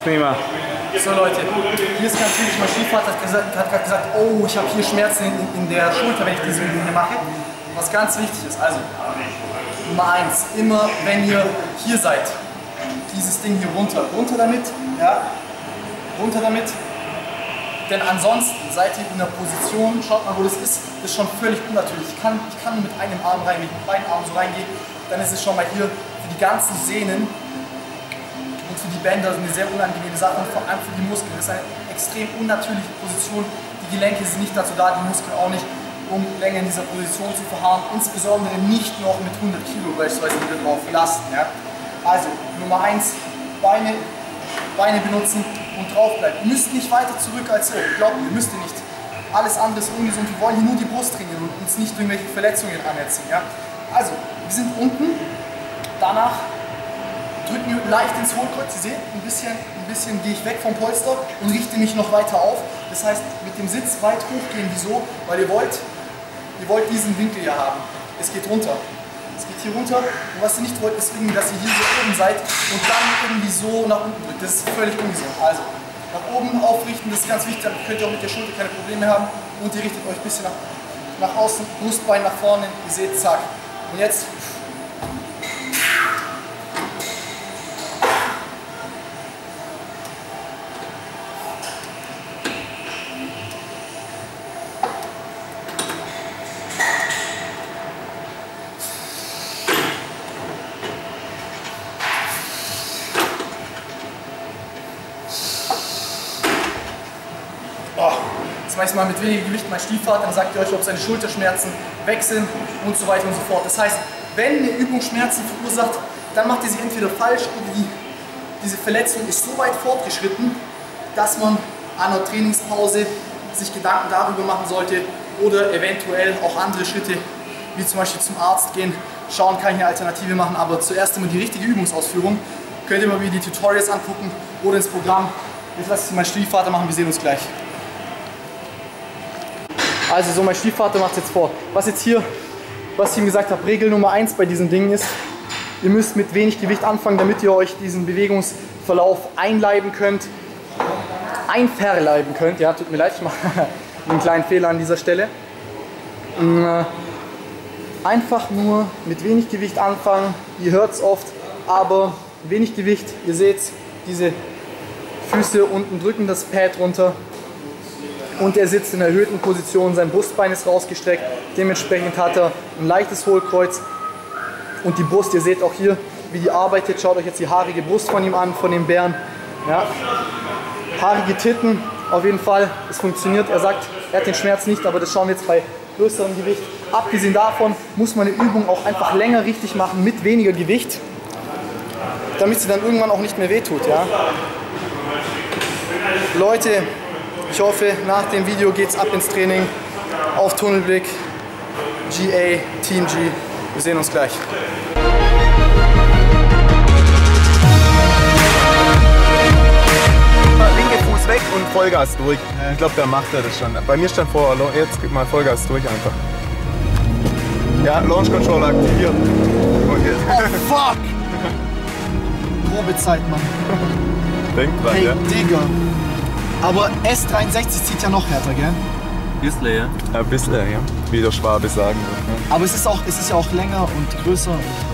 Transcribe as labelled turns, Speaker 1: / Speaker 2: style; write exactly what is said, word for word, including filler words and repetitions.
Speaker 1: Prima.
Speaker 2: So Leute, hier ist ganz wichtig, mein Stiefvater hat gesagt, hat gerade gesagt, oh, ich habe hier Schmerzen in, in der Schulter, wenn ich diese Übung hier mache. Was ganz wichtig ist, also Nummer eins, immer wenn ihr hier seid, dieses Ding hier runter, runter damit, ja, runter damit, denn ansonsten seid ihr in der Position, schaut mal wo das ist, das ist schon völlig unnatürlich. Ich kann, ich kann nur mit einem Arm rein, wenn ich mit beiden Armen so reingehe, dann ist es schon mal hier für die ganzen Sehnen und für die Bänder eine sehr unangenehme Sache und vor allem für die Muskeln. Das ist eine extrem unnatürliche Position. Die Gelenke sind nicht dazu da, die Muskeln auch nicht, um länger in dieser Position zu verharren. Insbesondere nicht noch mit hundert Kilo beispielsweise wieder drauf lassen. Ja. Also Nummer eins, Beine, Beine benutzen und draufbleiben. Ihr müsst nicht weiter zurück als so. Glaubt mir, müsst ihr nicht. Alles andere ist ungesund. Wir wollen hier nur die Brust trainieren und uns nicht irgendwelche Verletzungen anerziehen. Ja. Also, wir sind unten. Danach drücken wir leicht ins Hohlkreuz, ihr seht, ein bisschen, ein bisschen gehe ich weg vom Polster und richte mich noch weiter auf. Das heißt, mit dem Sitz weit hochgehen, wieso? Weil ihr wollt, ihr wollt diesen Winkel hier haben. Es geht runter. Es geht hier runter und was ihr nicht wollt, ist irgendwie, dass ihr hier so oben seid und dann irgendwie so nach unten drückt. Das ist völlig ungesund. Also, nach oben aufrichten, das ist ganz wichtig, dann könnt ihr auch mit der Schulter keine Probleme haben und ihr richtet euch ein bisschen nach, nach außen, Brustbein nach vorne, ihr seht, zack. Und jetzt das mache ich mal mit weniger Gewicht, mein Stiefvater, dann sagt ihr euch, ob seine Schulterschmerzen weg sind und so weiter und so fort. Das heißt, wenn eine Übung Schmerzen verursacht, dann macht ihr sie entweder falsch oder die, diese Verletzung ist so weit fortgeschritten, dass man an einer Trainingspause sich Gedanken darüber machen sollte oder eventuell auch andere Schritte, wie zum Beispiel zum Arzt gehen, schauen, kann ich eine Alternative machen, aber zuerst immer die richtige Übungsausführung. Könnt ihr mal wieder die Tutorials angucken oder ins Programm. Jetzt lasse ich meinen Stiefvater machen, wir sehen uns gleich. Also so, mein Stiefvater macht es jetzt vor. Was jetzt hier, was ich ihm gesagt habe, Regel Nummer eins bei diesen Dingen ist, ihr müsst mit wenig Gewicht anfangen, damit ihr euch diesen Bewegungsverlauf einleiben könnt, einverleiben könnt. Ja, tut mir leid, ich mache einen kleinen Fehler an dieser Stelle. Einfach nur mit wenig Gewicht anfangen, ihr hört es oft, aber wenig Gewicht, ihr seht diese Füße unten drücken das Pad runter. Und er sitzt in einer erhöhten Position, sein Brustbein ist rausgestreckt, dementsprechend hat er ein leichtes Hohlkreuz und die Brust, ihr seht auch hier, wie die arbeitet, schaut euch jetzt die haarige Brust von ihm an, von dem Bären. Ja. Haarige Titten, auf jeden Fall, es funktioniert, er sagt, er hat den Schmerz nicht, aber das schauen wir jetzt bei größerem Gewicht. Abgesehen davon muss man eine Übung auch einfach länger richtig machen mit weniger Gewicht, damit sie dann irgendwann auch nicht mehr wehtut. Ja. Leute, ich hoffe, nach dem Video geht's ab ins Training auf Tunnelblick, G A, Team G. Wir sehen uns gleich.
Speaker 3: Linke Fuß weg und Vollgas durch. Ich glaube, da macht er das schon. Bei mir stand vor, jetzt gib mal Vollgas durch einfach. Ja, Launch Controller aktiviert. Und jetzt.
Speaker 2: Oh fuck! Probezeit, Mann.
Speaker 3: Denk dran,
Speaker 2: hey,
Speaker 3: ja.
Speaker 2: Digga. Aber S dreiundsechzig zieht ja noch härter, gell?
Speaker 4: Bisschen, ja.
Speaker 3: Ein bisschen, ja. Wie der Schwabe sagen wird. Ne?
Speaker 2: Aber es ist, auch, es ist ja auch länger und größer.